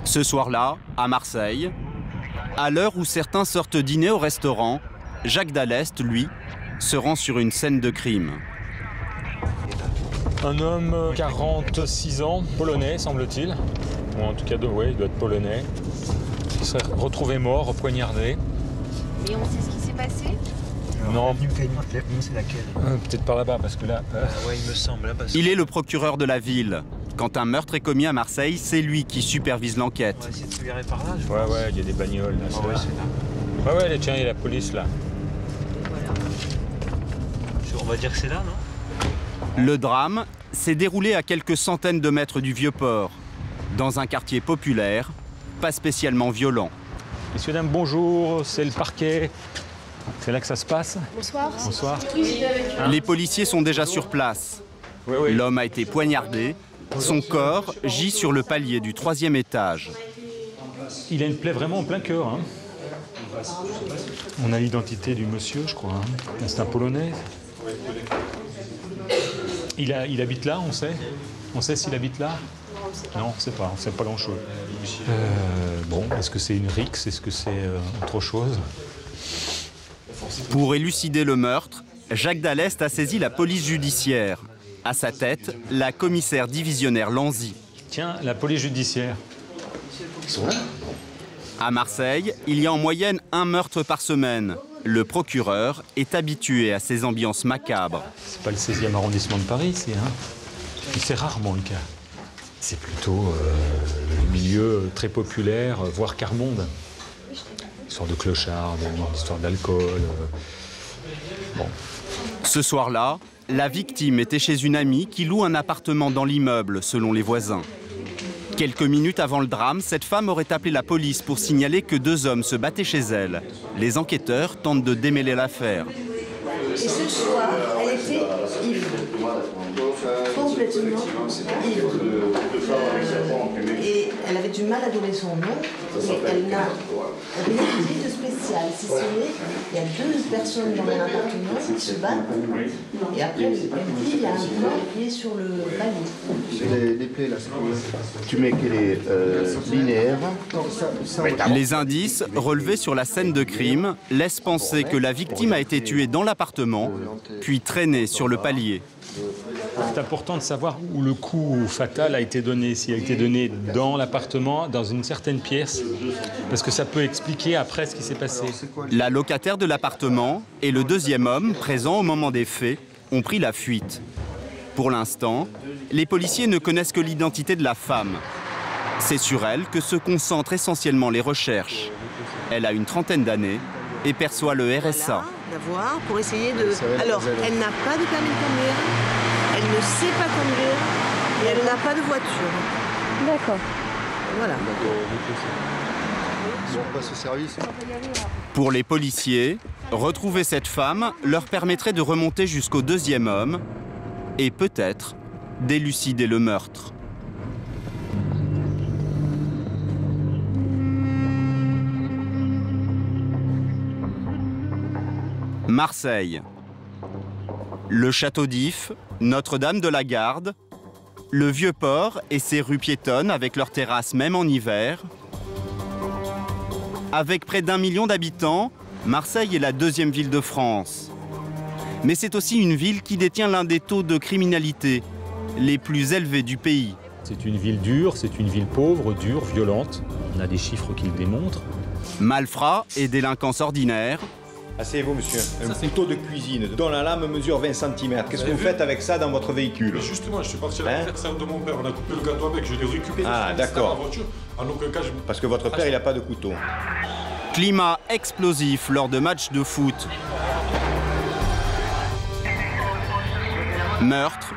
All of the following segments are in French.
Ce soir-là, à Marseille, à l'heure où certains sortent dîner au restaurant, Jacques Dallest, lui, se rend sur une scène de crime. Un homme, 46 ans, polonais, semble-t-il. Ou en tout cas, ouais, il doit être polonais. Il serait retrouvé mort, poignardé. Mais on sait ce qui s'est passé? Non. C'est laquelle? Peut-être par là-bas, parce que là... Ouais, il me semble. Là, Il est le procureur de la ville. Quand un meurtre est commis à Marseille, c'est lui qui supervise l'enquête. On va essayer de se garer par là, je pense. Ouais, il y a des bagnoles. Là, Ah ouais, c'est là. Ouais, tiens, il y a la police, là. Voilà. On va dire que c'est là, non? Le drame s'est déroulé à quelques centaines de mètres du Vieux-Port, dans un quartier populaire, pas spécialement violent. Messieurs, dames, bonjour, c'est le parquet. C'est là que ça se passe? Bonsoir. Bonsoir. Les policiers sont déjà sur place. Oui. L'homme a été poignardé. Son corps gît sur le palier du 3e étage. Il a une plaie vraiment en plein cœur. Hein. On a l'identité du monsieur, je crois. Hein. C'est un Polonais. Il habite là, on sait? On sait s'il habite là? Non, on ne sait pas grand-chose. Bon, est-ce que c'est une rixe? Est-ce que c'est autre chose? Pour élucider le meurtre, Jacques Dallest a saisi la police judiciaire. À sa tête, la commissaire divisionnaire Lanzy. Tiens, la police judiciaire. À Marseille, il y a en moyenne un meurtre par semaine. Le procureur est habitué à ces ambiances macabres. C'est pas le 16e arrondissement de Paris, c'est rarement le cas. C'est plutôt le milieu très populaire, voire quart-monde. Histoire de clochard, histoire d'alcool. Bon. Ce soir-là, la victime était chez une amie qui loue un appartement dans l'immeuble, selon les voisins. Quelques minutes avant le drame, cette femme aurait appelé la police pour signaler que 2 hommes se battaient chez elle. Les enquêteurs tentent de démêler l'affaire. Et ce soir, elle était ivre. Complètement ivre. Et elle avait du mal à donner son nom, mais elle n'a rien dit de spécial. Si ce n'est, il y a 2 personnes dans un appartement qui se battent. Et après, elle dit, il y a un corps qui est sur le palier. Les plaies, là, tu mets qu'elle est linéaire. Les indices relevés sur la scène de crime laissent penser que la victime a été tuée dans l'appartement, puis traînée sur le palier. C'est important de savoir où le coup fatal a été donné, s'il a été donné dans l'appartement, dans une certaine pièce, parce que ça peut expliquer après ce qui s'est passé. La locataire de l'appartement et le 2e homme, présent au moment des faits, ont pris la fuite. Pour l'instant, les policiers ne connaissent que l'identité de la femme. C'est sur elle que se concentrent essentiellement les recherches. Elle a une trentaine d'années et perçoit le RSA. D'avoir pour essayer de... Alors, elle n'a pas de permis de conduire, elle ne sait pas conduire et elle n'a pas de voiture. D'accord. Voilà. On passe au service. Pour les policiers, retrouver cette femme leur permettrait de remonter jusqu'au 2e homme et peut-être d'élucider le meurtre. Marseille. Le château d'If, Notre-Dame de la Garde, le Vieux-Port et ses rues piétonnes avec leurs terrasses même en hiver. Avec près d'1 million d'habitants, Marseille est la 2e ville de France. Mais c'est aussi une ville qui détient l'un des taux de criminalité les plus élevés du pays. C'est une ville dure, c'est une ville pauvre, dure, violente. On a des chiffres qui le démontrent. Malfrats et délinquance ordinaire. Asseyez-vous, monsieur. Un couteau de cuisine dont la lame mesure 20 cm. Qu'est-ce que vous faites avec ça dans votre véhicule? Mais justement, je suis parti à l'anniversaire de mon père. On a coupé le gâteau avec, je l'ai récupéré. Ah, d'accord. Dans la voiture. En aucun cas, Parce que votre père, il n'a pas de couteau. Climat explosif lors de matchs de foot. Meurtre.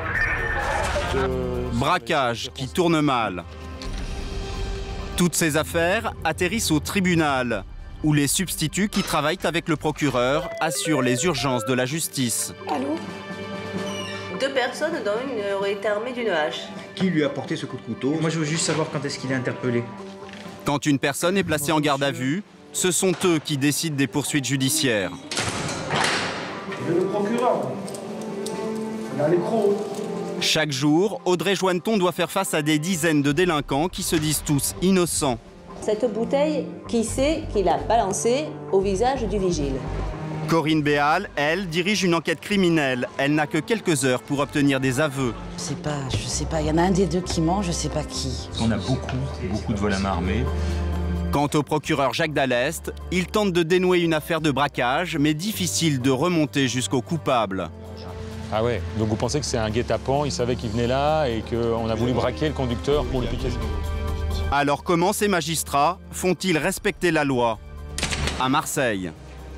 Braquage qui tourne mal. Toutes ces affaires atterrissent au tribunal, où les substituts qui travaillent avec le procureur assurent les urgences de la justice. Allô? 2 personnes, dont une aurait été armée d'une hache. Qui lui a porté ce coup de couteau? Moi, je veux juste savoir quand est-ce qu'il est interpellé. Quand une personne est placée en garde à vue, ce sont eux qui décident des poursuites judiciaires. Le procureur, il a l'écrou. Chaque jour, Audrey Joanneton doit faire face à des dizaines de délinquants qui se disent tous innocents. Cette bouteille, qui c'est qui l'a balancée au visage du vigile? Corinne Béal, elle, dirige une enquête criminelle. Elle n'a que quelques heures pour obtenir des aveux. Je sais pas, il y en a un des deux qui ment, je sais pas qui. On a beaucoup de vols à main armés. Quant au procureur Jacques Dallest, il tente de dénouer une affaire de braquage, mais difficile de remonter jusqu'au coupable. Ah ouais, donc vous pensez que c'est un guet-apens, il savait qu'il venait là et qu'on a voulu braquer le conducteur pour le piquer? Alors comment ces magistrats font-ils respecter la loi? À Marseille.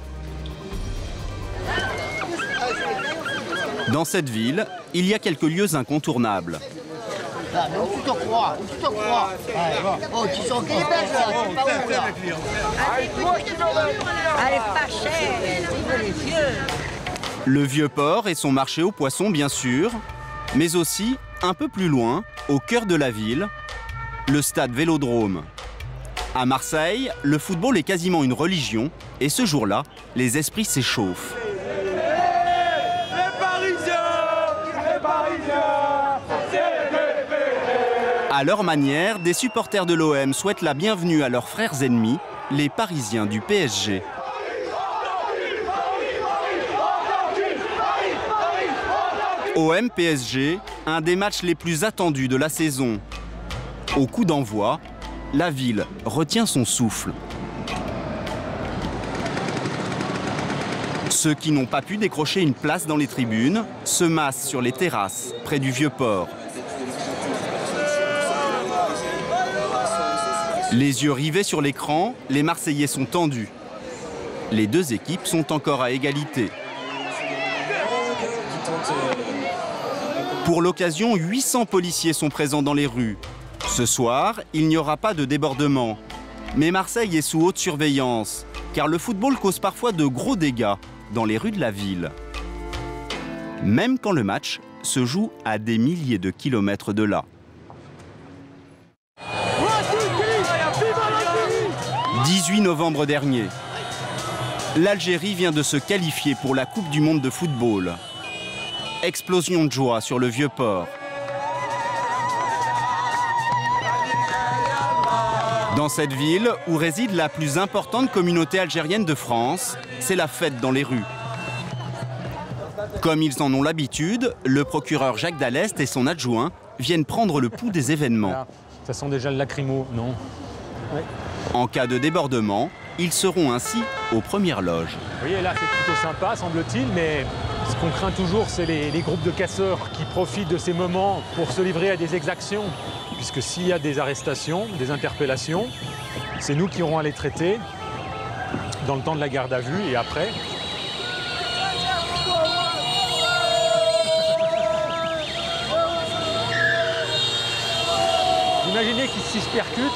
Dans cette ville, il y a quelques lieux incontournables. Ah, mais où tu te crois? Où tu te crois? Oh, tu sens qu'elle est belle, là, tu pas où, là? Elle est pas chère, les vieux. Le Vieux-Port et son marché aux poissons, bien sûr, mais aussi, un peu plus loin, au cœur de la ville, le stade Vélodrome. À Marseille, le football est quasiment une religion, et ce jour-là, les esprits s'échauffent. À leur manière, des supporters de l'OM souhaitent la bienvenue à leurs frères ennemis, les Parisiens du PSG. OM-PSG, un des matchs les plus attendus de la saison. Au coup d'envoi, la ville retient son souffle. Ceux qui n'ont pas pu décrocher une place dans les tribunes se massent sur les terrasses, près du Vieux-Port. Les yeux rivés sur l'écran, les Marseillais sont tendus. Les deux équipes sont encore à égalité. Pour l'occasion, 800 policiers sont présents dans les rues. Ce soir, il n'y aura pas de débordement. Mais Marseille est sous haute surveillance, car le football cause parfois de gros dégâts dans les rues de la ville. Même quand le match se joue à des milliers de kilomètres de là. 18 novembre dernier, l'Algérie vient de se qualifier pour la Coupe du monde de football. Explosion de joie sur le Vieux-Port. Dans cette ville, où réside la plus importante communauté algérienne de France, c'est la fête dans les rues. Comme ils en ont l'habitude, le procureur Jacques Dallest et son adjoint viennent prendre le pouls des événements. Ça sent déjà le lacrymo, non? Ouais. En cas de débordement, ils seront ainsi aux premières loges. Vous voyez, là, c'est plutôt sympa, semble-t-il, mais ce qu'on craint toujours, c'est les groupes de casseurs qui profitent de ces moments pour se livrer à des exactions. Puisque s'il y a des arrestations, des interpellations, c'est nous qui aurons à les traiter dans le temps de la garde à vue et après. Imaginez qu'ils se percutent.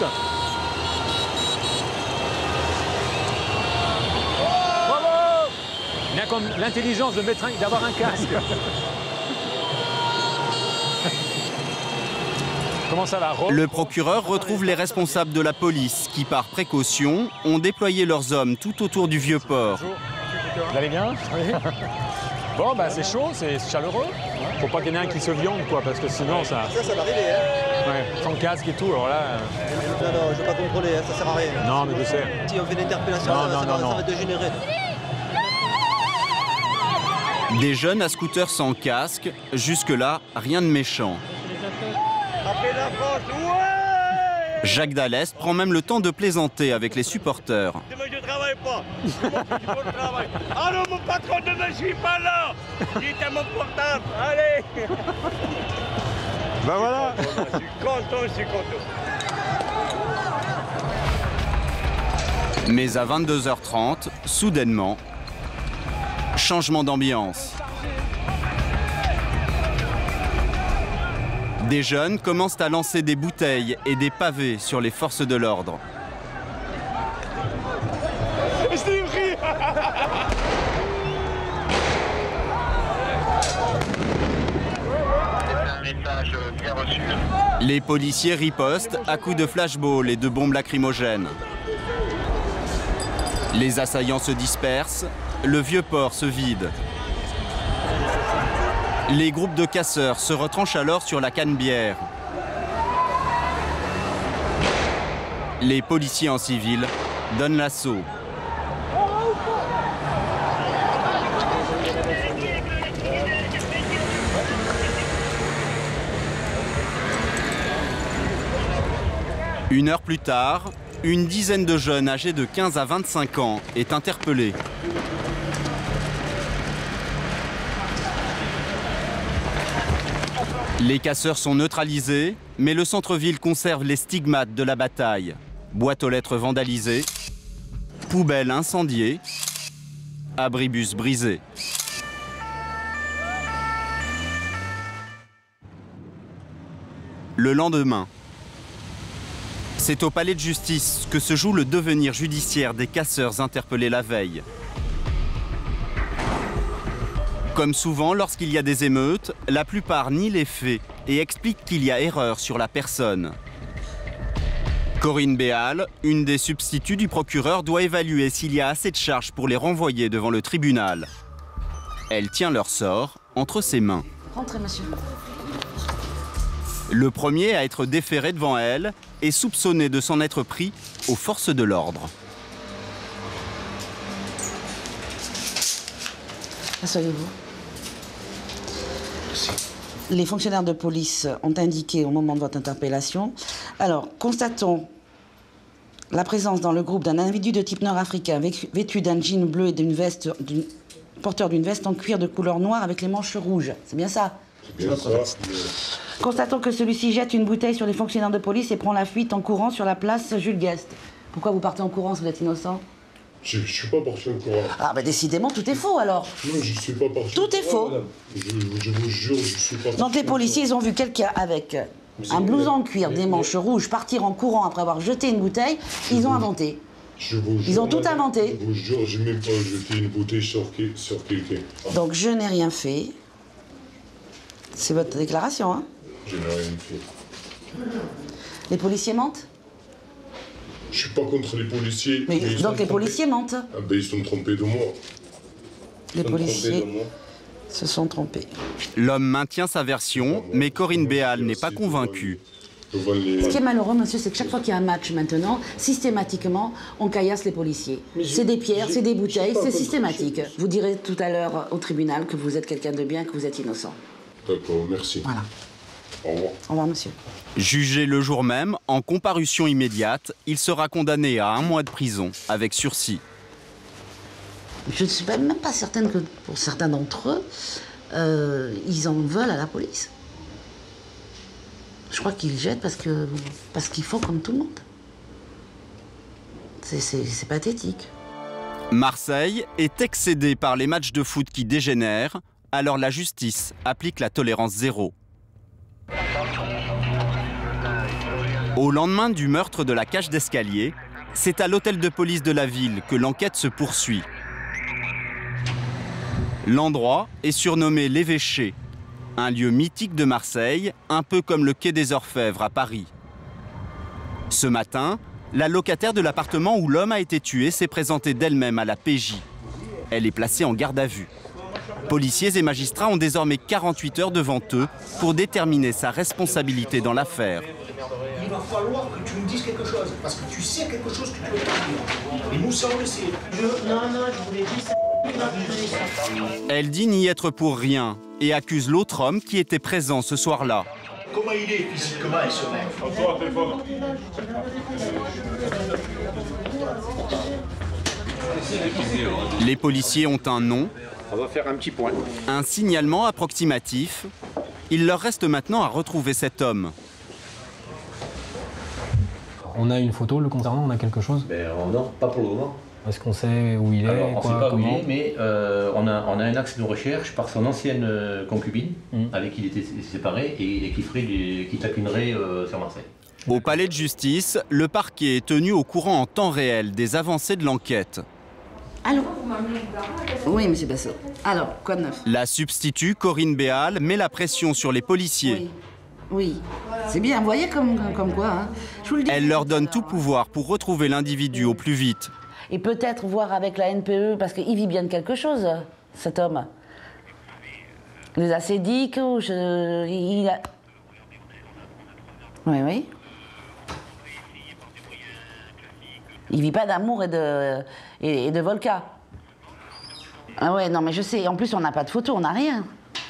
Il y a comme l'intelligence d'avoir un casque. Comment ça va, Rome? Le procureur retrouve les responsables de la police qui, par précaution, ont déployé leurs hommes tout autour du Vieux-Port. Vous allez bien? Oui. Bon, bah c'est chaud, c'est chaleureux. Faut pas qu'il y en ait un qui se viande, quoi, parce que sinon ça... Ça va arriver, hein? Ouais, sans casque et tout, alors là... Non, je vais pas contrôler, ça sert à rien. Non, mais je sais. Si on fait une interpellation, ça va dégénérer. Des jeunes à scooter sans casque, jusque-là, rien de méchant. Jacques Dallest prend même le temps de plaisanter avec les supporters. Je travaille pas. Ah non, mon patron, demain, je suis pas là. Dites à mon portable, allez. Ben voilà. Je suis content. Mais à 22h30, soudainement, changement d'ambiance. Des jeunes commencent à lancer des bouteilles et des pavés sur les forces de l'ordre. Les policiers ripostent à coups de flashball et de bombes lacrymogènes. Les assaillants se dispersent, le Vieux-Port se vide. Les groupes de casseurs se retranchent alors sur la Canebière. Les policiers en civil donnent l'assaut. Une heure plus tard, une dizaine de jeunes âgés de 15 à 25 ans est interpellée. Les casseurs sont neutralisés, mais le centre-ville conserve les stigmates de la bataille. Boîtes aux lettres vandalisées, poubelles incendiées, abribus brisés. Le lendemain, c'est au palais de justice que se joue le devenir judiciaire des casseurs interpellés la veille. Comme souvent lorsqu'il y a des émeutes, la plupart nient les faits et expliquent qu'il y a erreur sur la personne. Corinne Béal, une des substituts du procureur, doit évaluer s'il y a assez de charges pour les renvoyer devant le tribunal. Elle tient leur sort entre ses mains. Rentrez, monsieur. Le premier à être déféré devant elle est soupçonné de s'en être pris aux forces de l'ordre. Asseyez-vous. Les fonctionnaires de police ont indiqué au moment de votre interpellation. Alors, constatons la présence dans le groupe d'un individu de type nord-africain vêtu d'un jean bleu et d'une veste, porteur d'une veste en cuir de couleur noire avec les manches rouges. C'est bien ça? C'est bien ça. Constatons que celui-ci jette une bouteille sur les fonctionnaires de police et prend la fuite en courant sur la place Jules Guest. Pourquoi vous partez en courant si vous êtes innocent? Je suis pas parti en courant. Ah, ben décidément, tout est faux alors. Non, je suis pas parti. Tout est faux. Madame. Je vous jure, je suis pas parti. Donc les policiers, ils ont vu quelqu'un avec un blouson en cuir, des manches rouges, partir en courant après avoir jeté une bouteille. Ils ont inventé. Ils ont tout inventé. Je vous jure, j'ai même pas jeté une bouteille sur quelqu'un. Donc je n'ai rien fait. C'est votre déclaration, hein? Je n'ai rien fait. Les policiers mentent? Je suis pas contre les policiers. Mais donc les policiers mentent? Ah ben ils se sont trompés de moi. Les policiers se sont trompés. L'homme maintient sa version, mais Corinne Béal n'est pas convaincue. Ce qui est malheureux, monsieur, c'est que chaque fois qu'il y a un match maintenant, systématiquement, on caillasse les policiers. C'est des pierres, c'est des bouteilles, c'est systématique. Vous direz tout à l'heure au tribunal que vous êtes quelqu'un de bien, que vous êtes innocent. D'accord, merci. Voilà. Au revoir. Au revoir, monsieur. Jugé le jour même, en comparution immédiate, il sera condamné à 1 mois de prison, avec sursis. Je ne suis même pas certaine que pour certains d'entre eux, ils en veulent à la police. Je crois qu'ils jettent parce qu'ils font comme tout le monde. C'est pathétique. Marseille est excédée par les matchs de foot qui dégénèrent, alors la justice applique la tolérance zéro. Au lendemain du meurtre de la cage d'escalier, c'est à l'hôtel de police de la ville que l'enquête se poursuit. L'endroit est surnommé l'Évêché, un lieu mythique de Marseille, un peu comme le quai des Orfèvres à Paris. Ce matin, la locataire de l'appartement où l'homme a été tué s'est présentée d'elle-même à la PJ. Elle est placée en garde à vue. Policiers et magistrats ont désormais 48 heures devant eux pour déterminer sa responsabilité dans l'affaire. Il va falloir que tu nous dises quelque chose, parce que tu sais quelque chose que tu veux pas dire. Et nous, ça, on le sait. Non, je voulais dire ça. Elle dit n'y être pour rien et accuse l'autre homme qui était présent ce soir-là. Comment il est physiquement, ce mec? Les policiers ont un nom. On va faire un petit point. Un signalement approximatif. Il leur reste maintenant à retrouver cet homme. On a une photo le concernant, on a quelque chose? Non, pas pour le moment. Est-ce qu'on sait où il est? Alors, on ne sait pas où il est, mais on a un axe de recherche par son ancienne concubine, avec qui il était séparé et qui taquinerait sur Marseille. Au palais de justice, le parquet est tenu au courant en temps réel des avancées de l'enquête. Allô? Oui, monsieur Bassot. Alors, quoi de neuf? La substitut, Corinne Béal, met la pression sur les policiers. Oui. C'est bien, vous voyez comme quoi, hein. Je vous le dis. Elle leur donne tout pouvoir pour retrouver l'individu au plus vite. Et peut-être voir avec la NPE, parce qu'il vit bien de quelque chose, cet homme. Les acédiques, il a... Oui, oui. Il vit pas d'amour et de vodka. Ah ouais, non mais je sais. En plus, on n'a pas de photo, on n'a rien.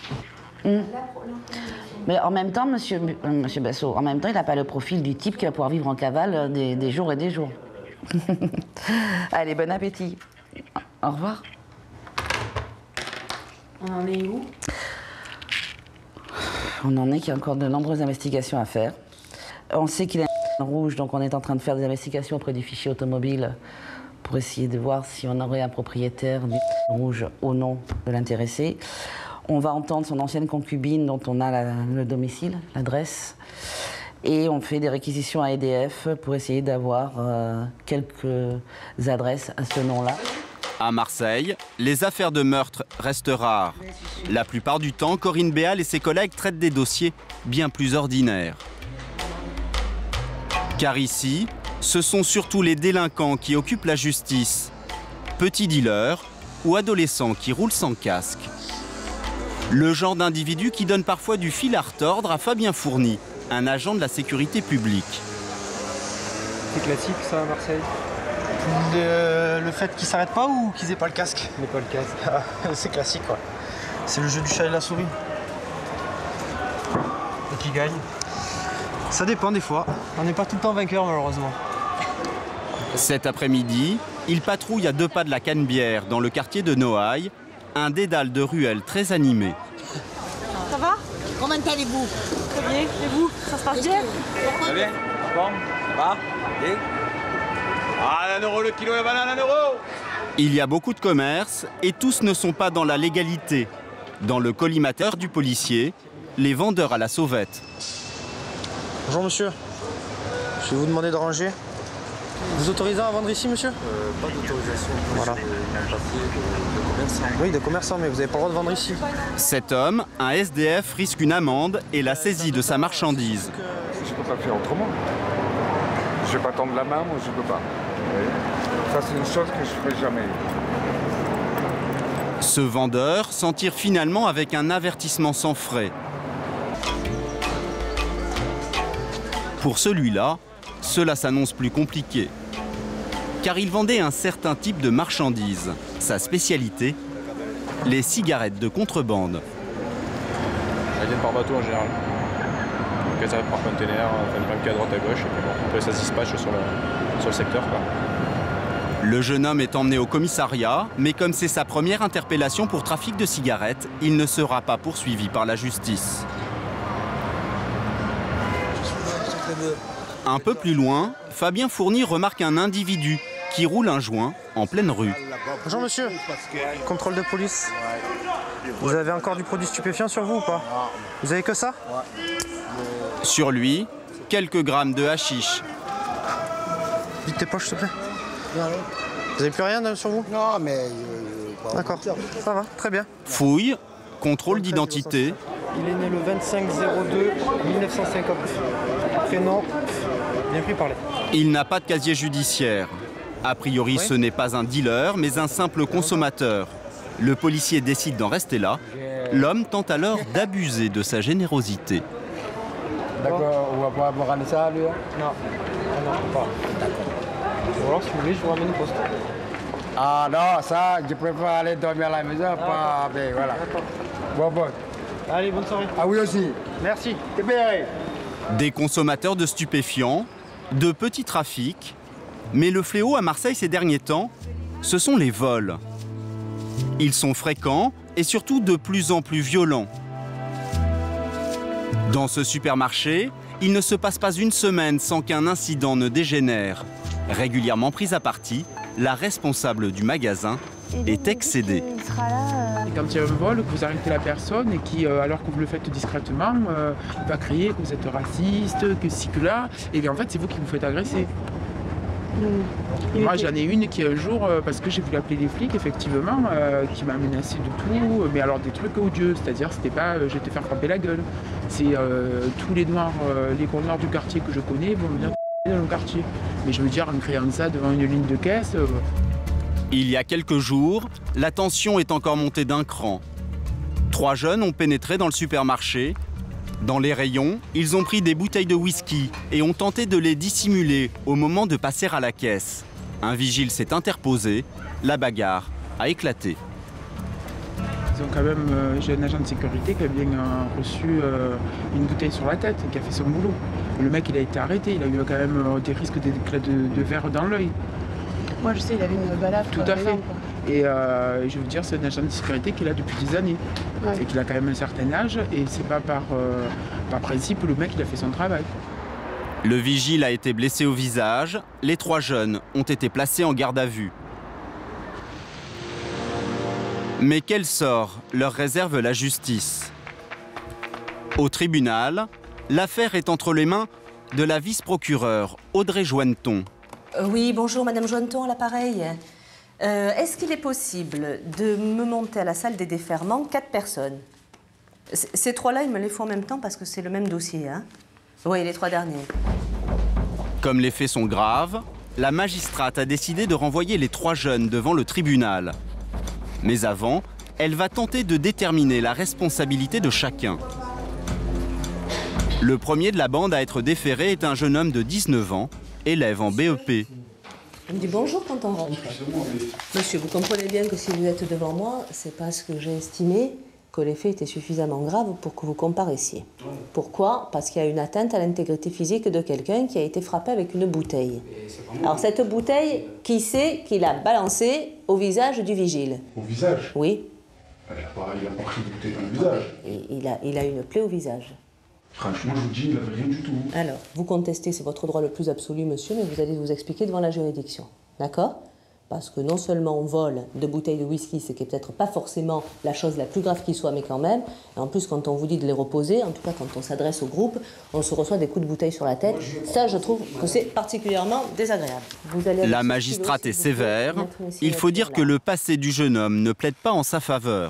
Mais en même temps, monsieur Bessot, en même temps, il n'a pas le profil du type qui va pouvoir vivre en cavale des jours et des jours. Allez, bon appétit. Au revoir. On en est où? On en est qu'il y a encore de nombreuses investigations à faire. On sait qu'il est rouge, donc on est en train de faire des investigations auprès du fichier automobile pour essayer de voir si on aurait un propriétaire du rouge au nom de l'intéressé. On va entendre son ancienne concubine dont on a le domicile, l'adresse. Et on fait des réquisitions à EDF pour essayer d'avoir quelques adresses à ce nom-là. À Marseille, les affaires de meurtre restent rares. La plupart du temps, Corinne Béal et ses collègues traitent des dossiers bien plus ordinaires. Car ici, ce sont surtout les délinquants qui occupent la justice. Petits dealers ou adolescents qui roulent sans casque. Le genre d'individu qui donne parfois du fil à retordre à Fabien Fourny, un agent de la sécurité publique. C'est classique ça à Marseille? Le fait qu'ils s'arrêtent pas ou qu'ils aient pas le casque? Ils n'aient pas le casque. C'est classique quoi. C'est le jeu du chat et la souris. Et qui gagne? Ça dépend des fois. On n'est pas tout le temps vainqueur malheureusement. Cet après-midi, il patrouille à 2 pas de la Canebière, dans le quartier de Noailles, un dédale de ruelles très animé. Ça va? Comment allez-vous? Très bien. Et vous? Ça se passe bien? Ça va bien? Bon, ça va? Bien? Ah, 1 euro le kilo, la banane, 1 euro! Il y a beaucoup de commerces et tous ne sont pas dans la légalité. Dans le collimateur du policier, les vendeurs à la sauvette. Bonjour monsieur. Je vais vous demander de ranger. Vous autorisez à vendre ici monsieur? Pas d'autorisation. Voilà. De commerçant. Oui, de commerçant, mais vous n'avez pas le droit de vendre ici. Cet homme, un SDF, risque une amende et la saisie de sa marchandise. Je ne peux pas faire autrement. Je ne vais pas tendre la main, moi je ne peux pas. Ça c'est une chose que je ne ferai jamais. Ce vendeur s'en tire finalement avec un avertissement sans frais. Pour celui-là, cela s'annonce plus compliqué. Car il vendait un certain type de marchandises. Sa spécialité, les cigarettes de contrebande. Elles viennent par bateau en général. Donc elles arrivent par container, même qu'à droite à gauche, et puis bon, après ça se dispatche sur le secteur, quoi. Le jeune homme est emmené au commissariat, mais comme c'est sa première interpellation pour trafic de cigarettes, il ne sera pas poursuivi par la justice. Un peu plus loin, Fabien Fourny remarque un individu qui roule un joint en pleine rue. Bonjour monsieur, contrôle de police. Vous avez encore du produit stupéfiant sur vous ou pas? Vous avez que ça? Sur lui, quelques grammes de hashish. Vite tes poches s'il te plaît. Vous avez plus rien sur vous? Non mais... D'accord, ça va, très bien. Fouille, contrôle d'identité. Il est né le 25/02/1950. Prénom, bien pris parler. Il n'a pas de casier judiciaire. A priori, ce n'est pas un dealer, mais un simple consommateur. Le policier décide d'en rester là. L'homme tente alors d'abuser de sa générosité. D'accord, on va pas avoir un ça lui? Non, pas. D'accord. Ou alors si vous voulez, je vous ramène au poste. Ah non, ça, je préfère aller dormir à la maison, pas... Mais voilà. Bon. Allez, bonne soirée. Ah oui aussi. Merci. Des consommateurs de stupéfiants, de petits trafics. Mais le fléau à Marseille ces derniers temps, ce sont les vols. Ils sont fréquents et surtout de plus en plus violents. Dans ce supermarché, il ne se passe pas une semaine sans qu'un incident ne dégénère. Régulièrement prise à partie, la responsable du magasin est excédée. Et quand il y a un vol, que vous arrêtez la personne et qui, alors que vous le faites discrètement, va crier que vous êtes raciste, que ci, que là, et bien en fait c'est vous qui vous faites agresser. Moi j'en ai une qui un jour, parce que j'ai voulu appeler les flics effectivement, qui m'a menacé de tout, mais alors des trucs odieux, c'est-à-dire c'était pas je vais te faire frapper la gueule, c'est tous les noirs, les gros noirs du quartier que je connais vont venir dans le quartier. Mais je veux dire en criant ça devant une ligne de caisse... Il y a quelques jours, la tension est encore montée d'un cran. 3 jeunes ont pénétré dans le supermarché. Dans les rayons, ils ont pris des bouteilles de whisky et ont tenté de les dissimuler au moment de passer à la caisse. Un vigile s'est interposé, la bagarre a éclaté. Ils ont quand même, j'ai un agent de sécurité qui a bien reçu une bouteille sur la tête, qui a fait son boulot. Le mec, il a été arrêté, il a eu quand même des risques d'éclat de verre dans l'œil. Moi, je sais, il avait une balafre. Tout à fait. Et je veux dire, c'est un agent de sécurité qui est là depuis des années. Ouais. Et qu'il a quand même un certain âge, et c'est pas par principe, le mec, il a fait son travail. Le vigile a été blessé au visage. Les 3 jeunes ont été placés en garde à vue. Mais quel sort leur réserve la justice? Au tribunal, l'affaire est entre les mains de la vice-procureure Audrey Joanneton. Oui, bonjour Madame Joanneton à l'appareil. Est-ce qu'il est possible de me monter à la salle des déferments 4 personnes? Ces 3-là, ils me les font en même temps parce que c'est le même dossier. Hein? Oui, les 3 derniers. Comme les faits sont graves, la magistrate a décidé de renvoyer les 3 jeunes devant le tribunal. Mais avant, elle va tenter de déterminer la responsabilité de chacun. Le premier de la bande à être déféré est un jeune homme de 19 ans, élève en BEP. On me dit bonjour quand on rentre. Monsieur, vous comprenez bien que si vous êtes devant moi, c'est parce que j'ai estimé que les faits étaient suffisamment graves pour que vous comparaissiez. Pourquoi? Parce qu'il y a une atteinte à l'intégrité physique de quelqu'un qui a été frappé avec une bouteille. Alors cette bouteille, qui c'est qui l'a balancée au visage du vigile? Au visage? Oui. Il a pas pris de bouteille dans le visage. Il a une plaie au visage. Franchement, je vous dis, il n'avait rien du tout. Alors, vous contestez, c'est votre droit le plus absolu, monsieur, mais vous allez vous expliquer devant la juridiction. D'accord? Parce que non seulement on vole de bouteilles de whisky, ce qui est peut-être pas forcément la chose la plus grave qui soit, mais quand même. Et en plus, quand on vous dit de les reposer, en tout cas quand on s'adresse au groupe, on se reçoit des coups de bouteille sur la tête. Ça, je trouve que c'est particulièrement désagréable. La magistrate est sévère. Il faut dire que le passé du jeune homme ne plaide pas en sa faveur.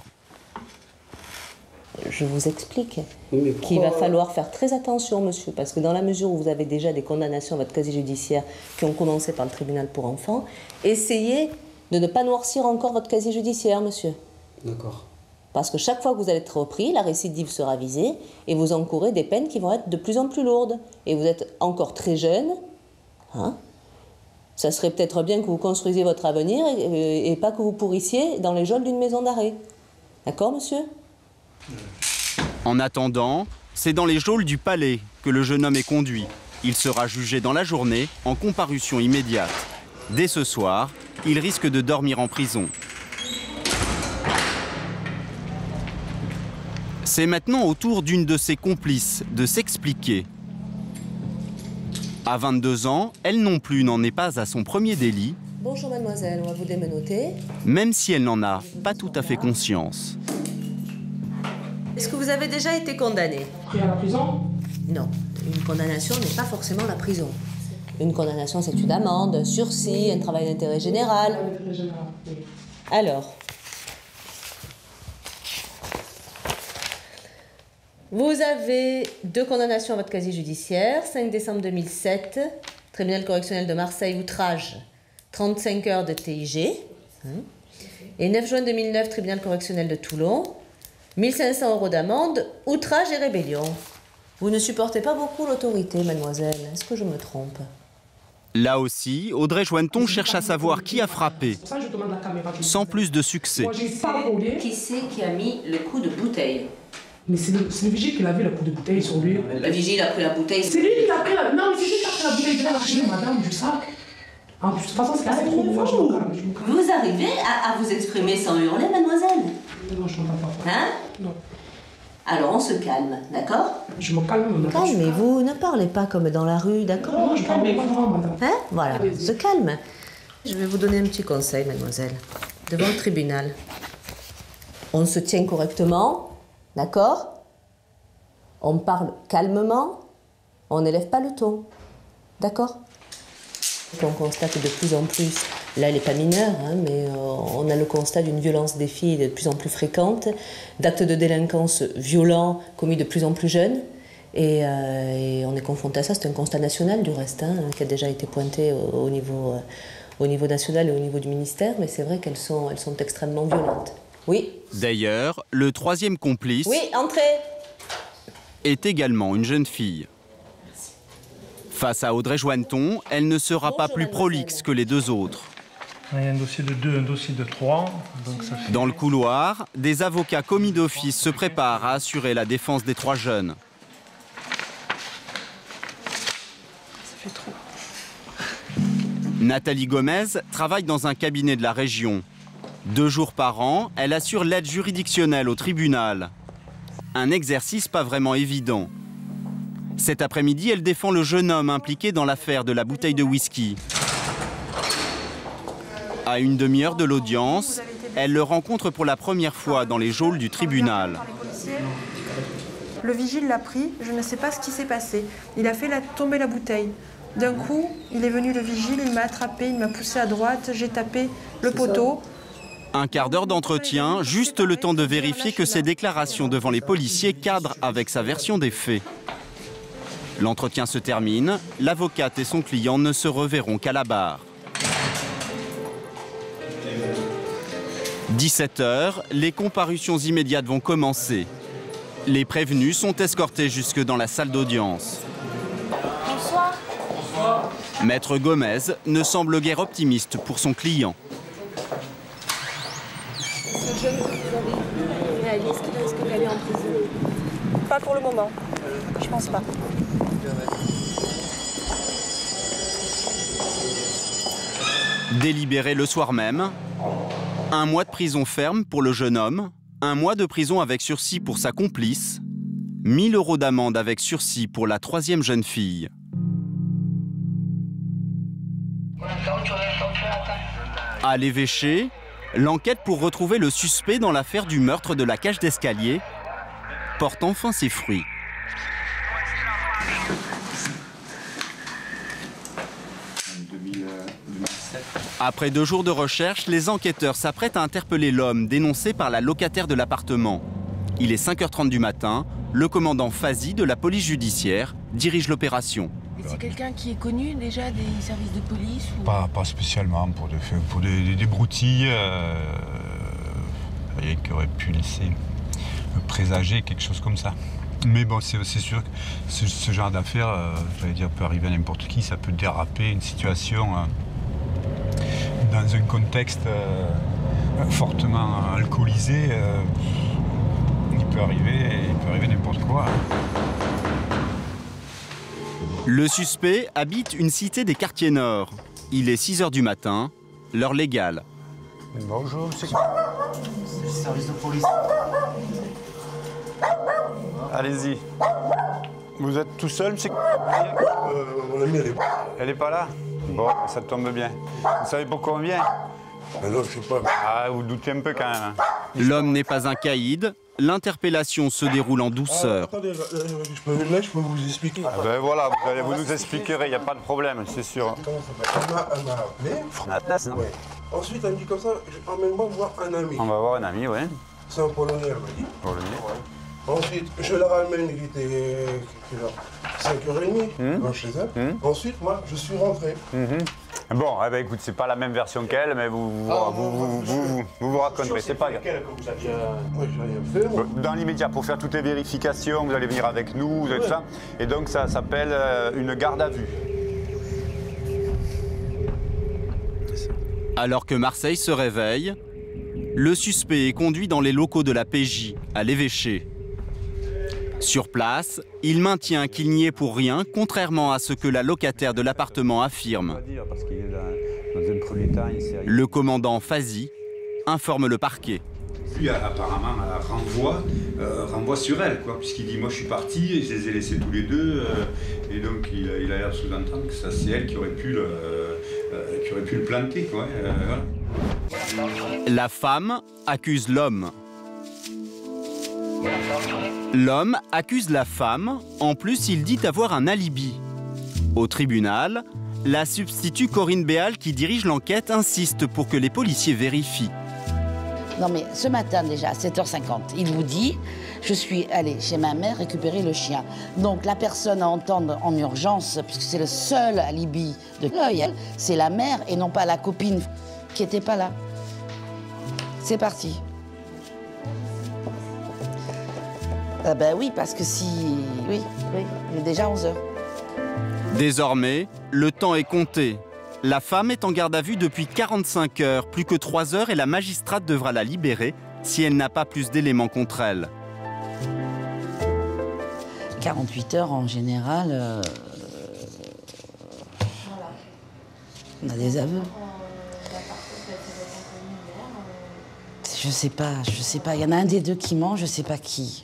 Je vous explique qu'il va falloir faire très attention, monsieur, parce que dans la mesure où vous avez déjà des condamnations à votre casier judiciaire qui ont commencé par le tribunal pour enfants, essayez de ne pas noircir encore votre casier judiciaire, monsieur. D'accord. Parce que chaque fois que vous allez être repris, la récidive sera visée et vous encourez des peines qui vont être de plus en plus lourdes. Et vous êtes encore très jeune, hein? Ça serait peut-être bien que vous construisiez votre avenir et pas que vous pourrissiez dans les geôles d'une maison d'arrêt. D'accord, monsieur ? En attendant, c'est dans les geôles du palais que le jeune homme est conduit. Il sera jugé dans la journée en comparution immédiate. Dès ce soir, il risque de dormir en prison. C'est maintenant au tour d'une de ses complices de s'expliquer. À 22 ans, elle non plus n'en est pas à son premier délit. Bonjour mademoiselle, on va vous démenoter. Même si elle n'en a pas tout à fait conscience. Est-ce que vous avez déjà été condamné? Pris à la prison? Non, une condamnation n'est pas forcément la prison. Une condamnation, c'est une amende, un sursis, un travail d'intérêt général. Alors, vous avez 2 condamnations à votre casier judiciaire. 5 décembre 2007, tribunal correctionnel de Marseille, outrage, 35 heures de TIG. Et 9 juin 2009, tribunal correctionnel de Toulon, 1 500 € d'amende, outrage et rébellion. Vous ne supportez pas beaucoup l'autorité, mademoiselle. Est-ce que je me trompe? Là aussi, Audrey Joanneton cherche à savoir qui a frappé, sans plus de succès. Qui c'est qui a mis le coup de bouteille? Mais c'est le vigile qui a vu le coup de bouteille sur lui. Le vigile a pris la bouteille. C'est lui qui a pris la... Non, mais c'est lui qui a pris la bouteille de l'argile, madame, du sac. Ah, de toute façon, c'est pas trop moi, je me calme. Vous arrivez à vous exprimer sans hurler, mademoiselle? Non, je ne m'entends pas. Hein? Non. Alors, on se calme, d'accord? Je me calme, madame. Calmez-vous, ne parlez pas comme dans la rue, d'accord? Non, je parle pas, madame. Hein? Voilà, on se calme. Je vais vous donner un petit conseil, mademoiselle. Devant le tribunal, on se tient correctement, d'accord? On parle calmement, on n'élève pas le ton, d'accord? On constate de plus en plus, là elle n'est pas mineure, hein, mais on a le constat d'une violence des filles de plus en plus fréquente, d'actes de délinquance violents commis de plus en plus jeunes, et on est confronté à ça, c'est un constat national du reste, hein, qui a déjà été pointé au niveau national et au niveau du ministère, mais c'est vrai qu'elles sont extrêmement violentes. Oui. D'ailleurs, le troisième complice Oui, entrez. est également une jeune fille. Face à Audrey Joanneton, elle ne sera pas plus prolixe que les deux autres. Il y a un dossier de 2, un dossier de 3. Donc ça fait... Dans le couloir, des avocats commis d'office se préparent à assurer la défense des trois jeunes. Ça fait trop. Nathalie Gomez travaille dans un cabinet de la région. 2 jours par an, elle assure l'aide juridictionnelle au tribunal. Un exercice pas vraiment évident. Cet après-midi, elle défend le jeune homme impliqué dans l'affaire de la bouteille de whisky. À une demi-heure de l'audience, elle le rencontre pour la première fois dans les geôles du tribunal. Le vigile l'a pris, je ne sais pas ce qui s'est passé. Il a fait tomber la bouteille. D'un coup, il est venu le vigile, il m'a attrapé, il m'a poussé à droite, j'ai tapé le poteau. Un quart d'heure d'entretien, juste le temps de vérifier que ses déclarations devant les policiers cadrent avec sa version des faits. L'entretien se termine, l'avocate et son client ne se reverront qu'à la barre. 17 h, les comparutions immédiates vont commencer. Les prévenus sont escortés jusque dans la salle d'audience. Bonsoir. Bonsoir. Maître Gomez ne semble guère optimiste pour son client. Ce jeune que vous avez réalise qu'il risque d'aller en prison? Pas pour le moment. Je pense pas. Délibéré le soir même, 1 mois de prison ferme pour le jeune homme, 1 mois de prison avec sursis pour sa complice, 1 000 € d'amende avec sursis pour la 3e jeune fille. À l'évêché, l'enquête pour retrouver le suspect dans l'affaire du meurtre de la cage d'escalier porte enfin ses fruits. Après 2 jours de recherche, les enquêteurs s'apprêtent à interpeller l'homme dénoncé par la locataire de l'appartement. Il est 5 h 30 du matin, le commandant Fazi de la police judiciaire dirige l'opération. C'est quelqu'un qui est connu déjà des services de police ou... Pas spécialement, pour des broutilles, rien qui aurait pu laisser présager quelque chose comme ça. Mais bon, c'est sûr que ce genre d'affaire, j'allais dire, peut arriver à n'importe qui, ça peut déraper une situation dans un contexte fortement alcoolisé. Il peut arriver n'importe quoi. Le suspect habite une cité des quartiers nord. Il est 6 h du matin, l'heure légale. Bonjour, c'est le service de police. Allez-y. Vous êtes tout seul, monsieur? Mon amie, elle est pas là? Bon, ça tombe bien. Vous savez pourquoi on vient? Non, je sais pas. Ah, vous doutez un peu quand même. L'homme n'est pas un caïd. L'interpellation se déroule en douceur. Attendez, je peux vous expliquer. Ah ben voilà, vous nous expliquerez, il n'y a pas de problème, c'est sûr. Comment ça s'appelle? Elle m'a appelé. Ouais. Ensuite, elle me dit comme ça, emmène-moi voir un ami. On va voir un ami, oui. C'est un Polonais, elle m'a dit. Polonais. Ouais. Ensuite, je la ramène, il était 5 h 30 chez elle. Ensuite, moi, je suis rentré. Bon, eh ben, écoute, c'est pas la même version qu'elle, mais vous raconterez, c'est pas grave. Moi, j'ai rien fait. Dans l'immédiat, pour faire toutes les vérifications, vous allez venir avec nous, vous avez tout ça. Et donc, ça s'appelle une garde à vue. Alors que Marseille se réveille, le suspect est conduit dans les locaux de la PJ, à l'évêché. Sur place, il maintient qu'il n'y est pour rien, contrairement à ce que la locataire de l'appartement affirme. Le commandant Fazi informe le parquet. Lui, apparemment, renvoie sur elle, quoi, puisqu'il dit « moi, je suis parti, et je les ai laissés tous les deux et donc il a l'air de sous-entendre que ça, c'est elle qui aurait pu le planter, quoi. Voilà. La femme accuse l'homme. L'homme accuse la femme, en plus il dit avoir un alibi. Au tribunal, la substitut Corinne Béal qui dirige l'enquête insiste pour que les policiers vérifient. Non mais ce matin déjà, à 7 h 50, il vous dit « Je suis allé chez ma mère récupérer le chien ». Donc la personne à entendre en urgence, puisque c'est le seul alibi de l'œil, c'est la mère et non pas la copine qui n'était pas là. C'est parti. Ah ben oui, parce que si... Oui, il est déjà 11 h. Désormais, le temps est compté. La femme est en garde à vue depuis 45 heures, plus que 3 heures, et la magistrate devra la libérer si elle n'a pas plus d'éléments contre elle. 48 heures en général, on a des aveux. Je sais pas. Il y en a un des deux qui ment, je sais pas qui.